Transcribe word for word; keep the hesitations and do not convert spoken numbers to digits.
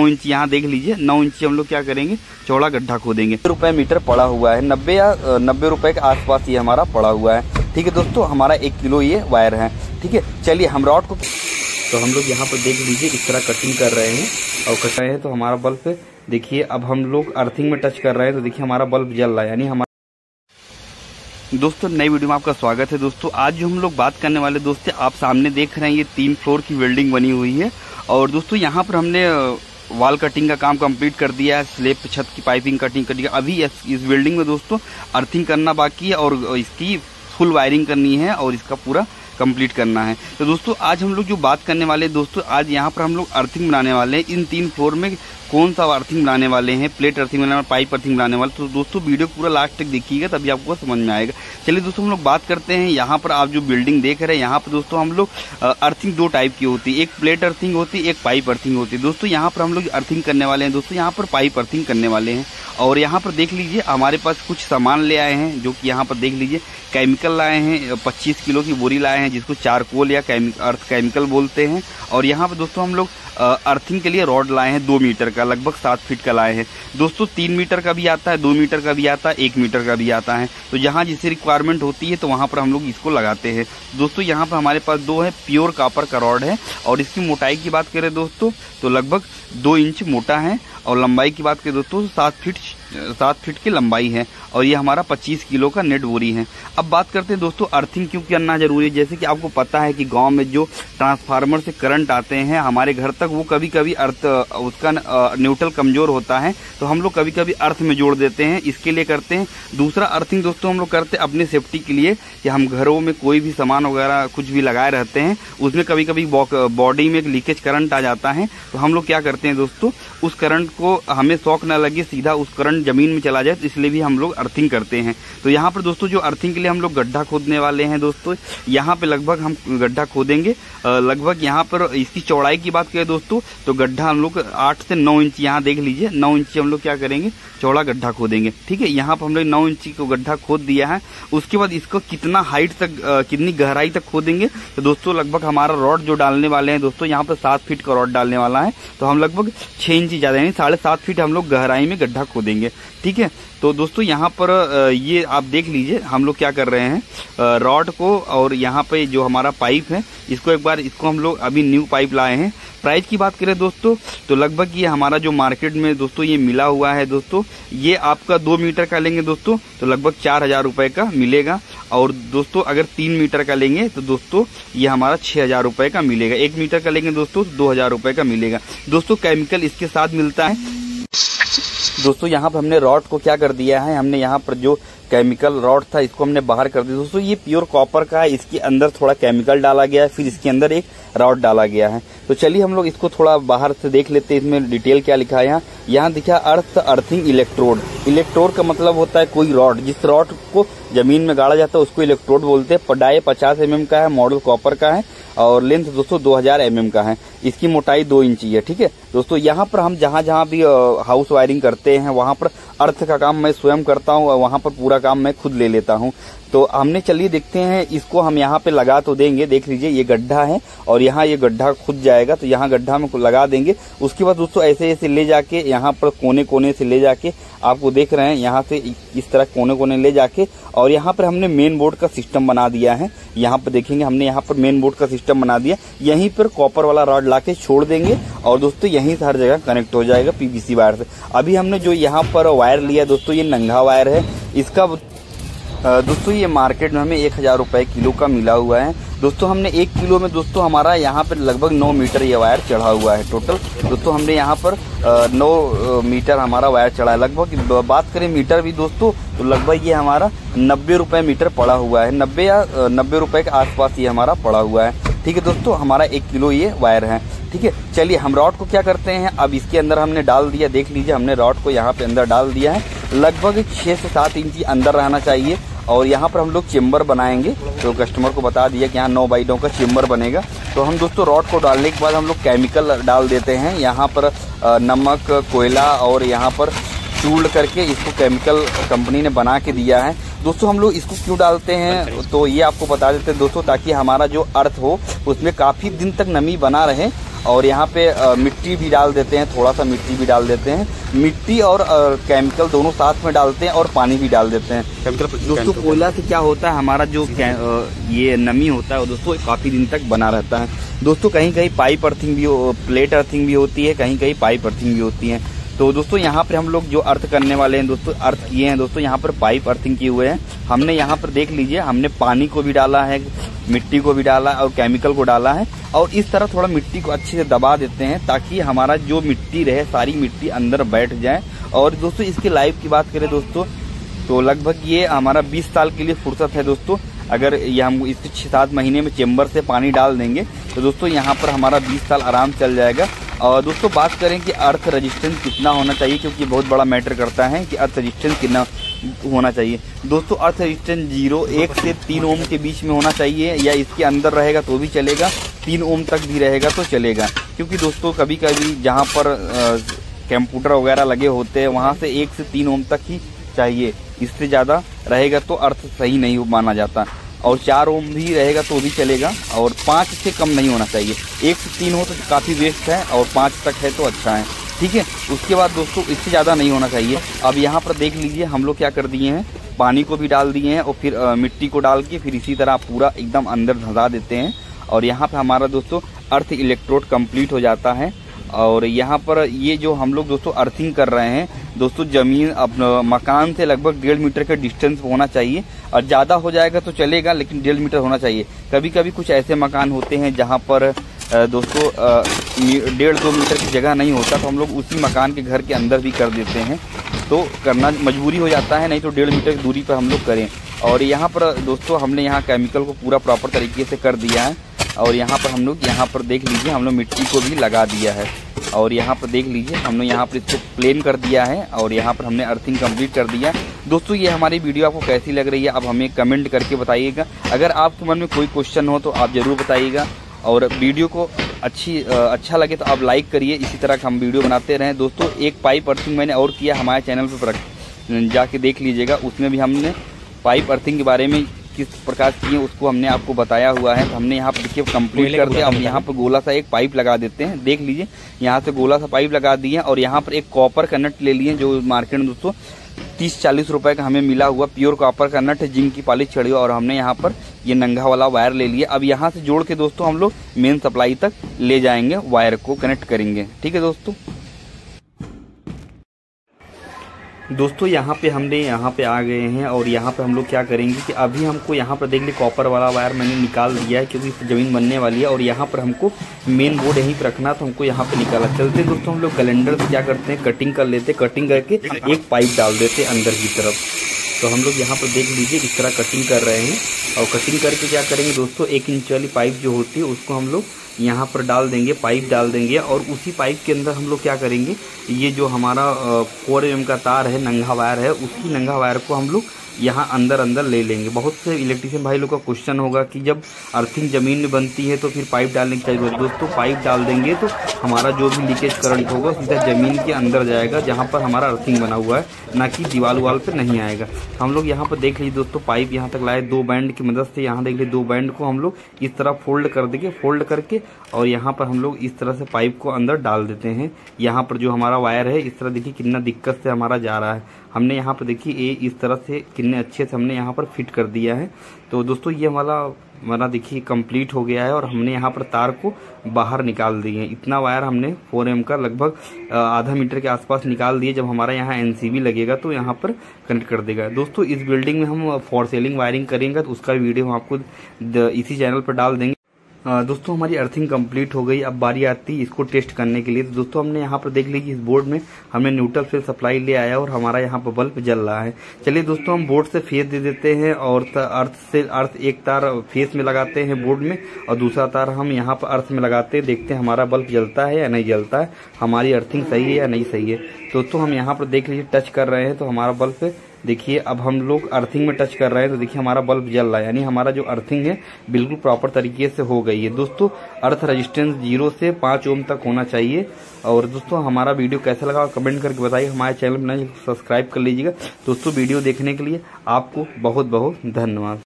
नौ inch यहाँ देख लीजिए, नौ इंच हम लोग क्या करेंगे, चौड़ा गड्ढा खोदेंगे। रुपए मीटर पड़ा हुआ है, नब्बे या नब्बे रुपए के आसपास ये हमारा पड़ा हुआ है। ठीक है दोस्तों, हमारा एक किलो ये वायर है। ठीक है, चलिए हम रॉड को, तो हम लोग यहाँ पर देख लीजिए इस तरह कटिंग कर रहे हैं और कट रहे हैं। तो हमारा बल्ब देखिए, अब हम लोग अर्थिंग में टच कर रहे हैं तो देखिए हमारा बल्ब जल रहा है, यानी हमारा। दोस्तों नई वीडियो में आपका स्वागत है। दोस्तों आज जो हम लोग बात करने वाले दोस्तों, आप सामने देख रहे हैं ये तीन फ्लोर की बिल्डिंग बनी हुई है और दोस्तों यहाँ पर हमने वॉल कटिंग का काम कंप्लीट कर दिया है, स्लेब पे छत की पाइपिंग कटिंग कर दी। अभी इस बिल्डिंग में दोस्तों अर्थिंग करना बाकी है और इसकी फुल वायरिंग करनी है और इसका पूरा कंप्लीट करना है। तो दोस्तों आज हम लोग जो बात करने वाले हैं दोस्तों, आज यहाँ पर हम लोग अर्थिंग बनाने वाले हैं। इन तीन फ्लोर में कौन सा अर्थिंग बनाने वाले हैं, प्लेट अर्थिंग बनाने वाले, पाइप अर्थिंग बनाने वाले। तो दोस्तों वीडियो पूरा लास्ट तक देखिएगा तभी आपको समझ में आएगा। चलिए दोस्तों हम लोग बात करते हैं। यहाँ पर आप जो बिल्डिंग देख रहे हैं, यहाँ पर दोस्तों हम लोग अर्थिंग दो टाइप की होती है, एक प्लेट अर्थिंग होती है, एक पाइप अर्थिंग होती है। दोस्तों यहाँ पर हम लोग अर्थिंग करने वाले हैं, दोस्तों यहाँ पर पाइप अर्थिंग करने वाले हैं। और यहाँ पर देख लीजिए हमारे पास कुछ सामान ले आए हैं, जो कि यहाँ पर देख लीजिए केमिकल लाए हैं, पच्चीस किलो की बोरी लाए हैं जिसको चारकोल या अर्थ केमिकल बोलते हैं। और यहाँ पर दोस्तों हम लोग अर्थिंग के लिए रॉड लाए हैं दो मीटर का, लगभग सात फीट का लाए हैं। दोस्तों तीन मीटर का भी आता है, दो मीटर का भी आता है, एक मीटर का भी आता है। तो जहाँ जिसकी रिक्वायरमेंट होती है तो वहाँ पर हम लोग इसको लगाते हैं। दोस्तों यहाँ पर हमारे पास दो है प्योर कॉपर का रॉड है और इसकी मोटाई की बात करें दोस्तों तो लगभग दो इंच मोटा है और लंबाई की बात करें दोस्तों सात फीट सात फीट की लंबाई है और ये हमारा पच्चीस किलो का नेट बोरी है। अब बात करते हैं दोस्तों अर्थिंग क्यों करना जरूरी है। जैसे कि आपको पता है कि गांव में जो ट्रांसफार्मर से करंट आते हैं हमारे घर तक, वो कभी कभी अर्थ उसका न्यूट्रल कमजोर होता है तो हम लोग कभी कभी अर्थ में जोड़ देते हैं, इसके लिए करते हैं। दूसरा अर्थिंग दोस्तों हम लोग करते हैं अपनी सेफ्टी के लिए, कि हम घरों में कोई भी सामान वगैरह कुछ भी लगाए रहते हैं, उसमें कभी कभी बॉडी में एक लीकेज करंट आ जाता है तो हम लोग क्या करते हैं दोस्तों, उस करंट को हमें शॉक न लगे, सीधा उस करंट जमीन में चला जाए, तो इसलिए भी हम लोग अर्थिंग करते हैं। तो यहाँ पर दोस्तों जो अर्थिंग के लिए हम लोग गड्ढा खोदने वाले हैं दोस्तों, यहाँ पे लगभग हम गड्ढा खोदेंगे। लगभग यहाँ पर इसकी चौड़ाई की बात करें दोस्तों तो गड्ढा हम लोग आठ से नौ इंच, यहाँ देख लीजिए नौ इंच हम लोग क्या करेंगे, चौड़ा गड्ढा खोदेंगे। ठीक है, यहाँ पर हम लोग नौ इंच को गड्ढा खोद दिया है। उसके बाद इसको कितना हाइट तक, कितनी गहराई तक खोदेंगे तो दोस्तों लगभग हमारा रॉड जो डालने वाले हैं दोस्तों, यहाँ पर सात फीट का रॉड डालने वाला है तो हम लगभग छह इंच ज्यादा यानी साढ़े सात फीट हम लोग गहराई में गड्ढा खोदेंगे। ठीक है, तो दोस्तों यहाँ पर ये आप देख लीजिए हम लोग क्या कर रहे हैं, रॉड को और यहाँ पे जो हमारा पाइप है इसको एक बार इसको हम लोग अभी न्यू पाइप लाए हैं। प्राइस की बात करें दोस्तों तो लगभग ये हमारा जो मार्केट में दोस्तों ये मिला हुआ है दोस्तों, ये आपका दो मीटर का लेंगे दोस्तों तो लगभग चार हजार रुपए का मिलेगा। और दोस्तों अगर तीन मीटर का लेंगे तो दोस्तों ये हमारा छह हजार रुपए का मिलेगा। एक मीटर का लेंगे दोस्तों तो दो हजार रुपए का मिलेगा। दोस्तों केमिकल इसके साथ मिलता है। दोस्तों यहाँ पर हमने रॉड को क्या कर दिया है, हमने यहाँ पर जो केमिकल रॉड था इसको हमने बाहर कर दिया। दोस्तों ये प्योर कॉपर का है, इसके अंदर थोड़ा केमिकल डाला गया है, फिर इसके अंदर एक रॉड डाला गया है। तो चलिए हम लोग इसको थोड़ा बाहर से देख लेते हैं, इसमें डिटेल क्या लिखा है। यहाँ यहाँ दिखा अर्थ अर्थिंग इलेक्ट्रोड। इलेक्ट्रोड का मतलब होता है कोई रॉड, जिस रॉड को जमीन में गाड़ा जाता है उसको इलेक्ट्रोड बोलते हैं। पडाई पचास एम एम का है, मॉडल कॉपर का है और लेंथ दोस्तों दो हजार एम एम का है। इसकी मोटाई दो इंच है। ठीक है दोस्तों, यहाँ पर हम जहाँ जहाँ भी हाउस वायरिंग करते हैं वहाँ पर अर्थ का काम मैं स्वयं करता हूँ और वहाँ पर पूरा काम मैं खुद ले लेता हूँ। तो हमने चलिए देखते हैं, इसको हम यहाँ पे लगा तो देंगे। देख लीजिए ये गड्ढा है और यहाँ ये गड्ढा खुद जाएगा तो यहाँ गड्ढा में लगा देंगे। उसके बाद दोस्तों ऐसे ऐसे ले जाके यहाँ पर कोने कोने से ले जाके, आपको देख रहे हैं यहाँ से इस तरह कोने कोने ले जाके, और यहाँ पर हमने मेन बोर्ड का सिस्टम बना दिया है। यहाँ पर देखेंगे हमने यहाँ पर मेन बोर्ड का सिस्टम बना दिया। यहीं पर कॉपर वाला रॉड लाके छोड़ देंगे और दोस्तों यहीं से हर जगह कनेक्ट हो जाएगा पीवीसी वायर से। अभी हमने जो यहाँ पर वायर लिया दोस्तों ये नंगा वायर है। इसका दोस्तों ये मार्केट में हमें एक हजार रुपए किलो का मिला हुआ है। दोस्तों हमने एक किलो में दोस्तों हमारा यहाँ पर लगभग नौ मीटर ये वायर चढ़ा हुआ है टोटल। दोस्तों हमने यहाँ पर नौ मीटर हमारा वायर चढ़ा है। लगभग बात करें मीटर भी दोस्तों तो लगभग ये हमारा नब्बे रुपए मीटर पड़ा हुआ है, नब्बे या नब्बे रुपए के आसपास ये हमारा पड़ा हुआ है। ठीक है दोस्तों, हमारा एक किलो ये वायर है। ठीक है, चलिए हम रॉड को क्या करते हैं, अब इसके अंदर हमने डाल दिया। देख लीजिए हमने रॉड को यहाँ पे अंदर डाल दिया है। लगभग छह से सात इंच अंदर रहना चाहिए और यहाँ पर हम लोग चेम्बर बनाएंगे। तो कस्टमर को बता दिया कि यहाँ नौ बाई नौ का चेम्बर बनेगा। तो हम दोस्तों रॉड को डालने के बाद हम लोग केमिकल डाल देते हैं। यहाँ पर नमक, कोयला और यहाँ पर चूल्ड करके इसको केमिकल कंपनी ने बना के दिया है। दोस्तों हम लोग इसको क्यों डालते हैं तो ये आपको बता देते हैं दोस्तों, ताकि हमारा जो अर्थ हो उसमें काफ़ी दिन तक नमी बना रहे और यहाँ पे आ, मिट्टी भी डाल देते हैं, थोड़ा सा मिट्टी भी डाल देते हैं। मिट्टी और आ, केमिकल दोनों साथ में डालते हैं और पानी भी डाल देते हैं। केमिकल दोस्तों कोयला से क्या होता है, हमारा जो ये नमी होता है दोस्तों काफी दिन तक बना रहता है। दोस्तों कहीं कहीं पाइप अर्थिंग भी, प्लेट अर्थिंग भी होती है, कहीं कहीं पाइप अर्थिंग भी होती है। तो दोस्तों यहाँ पर हम लोग जो अर्थ करने वाले हैं दोस्तों, अर्थ किए हैं दोस्तों, यहाँ पर पाइप अर्थिंग किए हुए हैं। हमने यहाँ पर देख लीजिए, हमने पानी को भी डाला है, मिट्टी को भी डाला और केमिकल को डाला है। और इस तरह थोड़ा मिट्टी को अच्छे से दबा देते हैं ताकि हमारा जो मिट्टी रहे सारी मिट्टी अंदर बैठ जाए। और दोस्तों इसकी लाइफ की बात करें दोस्तों तो लगभग ये हमारा बीस साल के लिए फुर्सत है दोस्तों। अगर ये हम इसके छः सात महीने में चेम्बर से पानी डाल देंगे तो दोस्तों यहाँ पर हमारा बीस साल आराम चल जाएगा। और दोस्तों बात करें कि अर्थ रेजिस्टेंस कितना होना चाहिए, क्योंकि बहुत बड़ा मैटर करता है कि अर्थ रेजिस्टेंस कितना होना चाहिए। दोस्तों अर्थ रेजिस्टेंस जीरो एक से तीन ओम के बीच में होना चाहिए, या इसके अंदर रहेगा तो भी चलेगा, तीन ओम तक भी रहेगा तो चलेगा। क्योंकि दोस्तों कभी कभी जहाँ पर कंप्यूटर वगैरह लगे होते हैं वहाँ से एक से तीन ओम तक ही चाहिए, इससे ज़्यादा रहेगा तो अर्थ सही नहीं माना जाता। और चार ओम भी रहेगा तो भी चलेगा, और पाँच से कम नहीं होना चाहिए। एक से तीन हो तो काफ़ी वेस्ट है, और पाँच तक है तो अच्छा है, ठीक है। उसके बाद दोस्तों इससे ज़्यादा नहीं होना चाहिए। अब यहाँ पर देख लीजिए हम लोग क्या कर दिए हैं, पानी को भी डाल दिए हैं और फिर आ, मिट्टी को डाल के फिर इसी तरह पूरा एकदम अंदर धंसा देते हैं। और यहाँ पर हमारा दोस्तों अर्थ इलेक्ट्रोड कंप्लीट हो जाता है। और यहाँ पर ये जो हम लोग दोस्तों अर्थिंग कर रहे हैं दोस्तों, ज़मीन अपना मकान से लगभग डेढ़ मीटर का डिस्टेंस होना चाहिए, और ज़्यादा हो जाएगा तो चलेगा लेकिन डेढ़ मीटर होना चाहिए। कभी कभी कुछ ऐसे मकान होते हैं जहाँ पर दोस्तों डेढ़ दो मीटर की जगह नहीं होता, तो हम लोग उसी मकान के घर के अंदर भी कर देते हैं, तो करना मजबूरी हो जाता है, नहीं तो डेढ़ मीटर की दूरी पर हम लोग करें। और यहाँ पर दोस्तों हमने यहाँ केमिकल को पूरा प्रॉपर तरीके से कर दिया है। और यहाँ पर हम लोग यहाँ पर देख लीजिए हम लोग मिट्टी को भी लगा दिया है। और यहाँ पर देख लीजिए हमने यहाँ पर इसको प्लेन कर दिया है, और यहाँ पर हमने अर्थिंग कंप्लीट कर दिया। दोस्तों ये हमारी वीडियो आपको कैसी लग रही है अब हमें कमेंट करके बताइएगा। अगर आपके मन में कोई क्वेश्चन हो तो आप ज़रूर बताइएगा, और वीडियो को अच्छी अच्छा लगे तो आप लाइक करिए। इसी तरह का हम वीडियो बनाते रहें। दोस्तों एक पाइप अर्थिंग मैंने और किया, हमारे चैनल पर जाके देख लीजिएगा, उसमें भी हमने पाइप अर्थिंग के बारे में किस प्रकार की उसको हमने आपको बताया हुआ है। तो हमने यहाँ पर देखिए कंप्लीट कर दिया। अब यहाँ पर गोला सा एक पाइप लगा देते हैं, देख लीजिए यहाँ से गोला सा पाइप लगा दिए। और यहाँ पर एक कॉपर का नट ले लिए, जो मार्केट में दोस्तों तीस चालीस रुपए का हमें मिला हुआ प्योर कॉपर का नट है, जिंक की पॉलिश चढ़ी हुआ। और हमने यहाँ पर ये नंगा वाला वायर ले लिया। अब यहाँ से जोड़ के दोस्तों हम लोग मेन सप्लाई तक ले जाएंगे, वायर को कनेक्ट करेंगे, ठीक है दोस्तों। दोस्तों यहाँ पे हमने यहाँ पे आ गए हैं, और यहाँ पे हम लोग क्या करेंगे कि अभी हमको यहाँ पर देख ली कॉपर वाला वायर मैंने निकाल दिया है, क्योंकि इस ज़मीन बनने वाली है। और यहाँ पर हमको मेन बोर्ड यहीं पर रखना, तो हमको यहाँ पे निकाला। चलते दोस्तों हम लोग कैलेंडर से क्या करते हैं, कटिंग कर लेते, कटिंग करके एक पाइप डाल देते अंदर की तरफ। तो हम लोग यहाँ पर देख लीजिए इस तरह कटिंग कर रहे हैं। और कटिंग करके क्या करेंगे दोस्तों, एक इंच वाली पाइप जो होती है उसको हम लोग यहाँ पर डाल देंगे, पाइप डाल देंगे। और उसी पाइप के अंदर हम लोग क्या करेंगे, ये जो हमारा फोर एम का तार है, नंगा वायर है, उसी नंगा वायर को हम लोग यहाँ अंदर अंदर ले लेंगे। बहुत से इलेक्ट्रिशियन भाई लोग का क्वेश्चन होगा कि जब अर्थिंग ज़मीन में बनती है तो फिर पाइप डालने की चाहिए। दोस्तों पाइप डाल देंगे तो हमारा जो भी लीकेज करंट होगा सीधा ज़मीन के अंदर जाएगा, जहाँ पर हमारा अर्थिंग बना हुआ है, ना कि दीवार वाल पर नहीं आएगा। हम लोग यहाँ पर देख लीजिए दोस्तों, पाइप यहाँ तक लाए दो बैंड की मदद से। यहाँ देख लीजिए दो बैंड को हम लोग इस तरह फोल्ड कर देंगे, फोल्ड करके और यहाँ पर हम लोग इस तरह से पाइप को अंदर डाल देते हैं। यहाँ पर जो हमारा वायर है इस तरह देखिए कितना दिक्कत से हमारा जा रहा है। हमने यहाँ पर देखिए ये इस तरह से कितने अच्छे से हमने यहाँ पर फिट कर दिया है। तो दोस्तों ये हमारा हमारा देखिए कंप्लीट हो गया है, और हमने यहाँ पर तार को बाहर निकाल दिए हैं। इतना वायर हमने फोर एम का लगभग आधा मीटर के आसपास निकाल दिए। जब हमारा यहाँ एनसीबी लगेगा तो यहाँ पर कनेक्ट कर देगा। दोस्तों इस बिल्डिंग में हम फॉर सेलिंग वायरिंग करेंगे, तो उसका वीडियो हम आपको इसी चैनल पर डाल देंगे। दोस्तों हमारी अर्थिंग कंप्लीट हो गई। अब बारी आती है इसको टेस्ट करने के लिए। तो दोस्तों हमने यहाँ पर देख लीजिए इस बोर्ड में हमने न्यूट्रल फेज सप्लाई ले आया, और हमारा यहाँ पर बल्ब जल रहा है। चलिए दोस्तों हम बोर्ड से फेस दे देते हैं, और अर्थ से अर्थ एक तार फेस में लगाते हैं बोर्ड में, और दूसरा तार हम यहाँ पर अर्थ में लगाते हैं। देखते हैं हमारा बल्ब जलता है या नहीं जलता है, हमारी अर्थिंग सही है या नहीं सही है। दोस्तों हम यहाँ पर देख लीजिए टच कर रहे हैं तो हमारा बल्ब देखिए, अब हम लोग अर्थिंग में टच कर रहे हैं तो देखिए हमारा बल्ब जल रहा है, यानी हमारा जो अर्थिंग है बिल्कुल प्रॉपर तरीके से हो गई है। दोस्तों अर्थ रेजिस्टेंस जीरो से पाँच ओम तक होना चाहिए। और दोस्तों हमारा वीडियो कैसा लगा कमेंट करके बताइए। हमारे चैनल पर सब्सक्राइब कर लीजिएगा। दोस्तों वीडियो देखने के लिए आपको बहुत बहुत धन्यवाद।